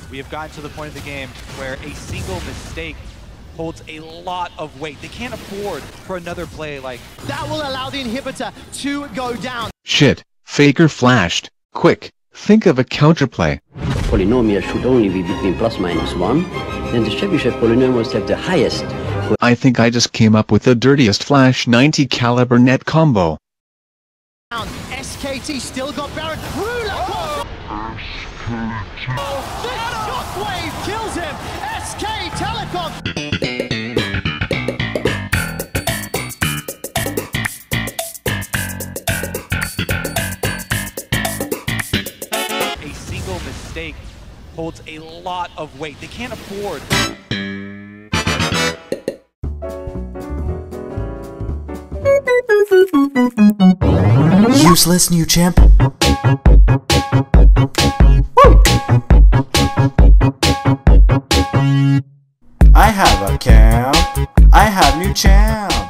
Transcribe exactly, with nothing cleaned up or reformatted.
We have gotten to the point of the game where a single mistake holds a lot of weight. They can't afford for another play like that will allow the inhibitor to go down. Shit, Faker flashed. Quick, think of a counterplay. The polynomial should only be between plus minus one, then the Chebyshev polynomial must have the highest. I think I just came up with the dirtiest flash ninety caliber net combo. S K T still got Baron. Ruler! The shockwave kills him! S K Telecom! a single mistake holds a lot of weight. They can't afford. Useless new champ. I have a camp. I have new champ.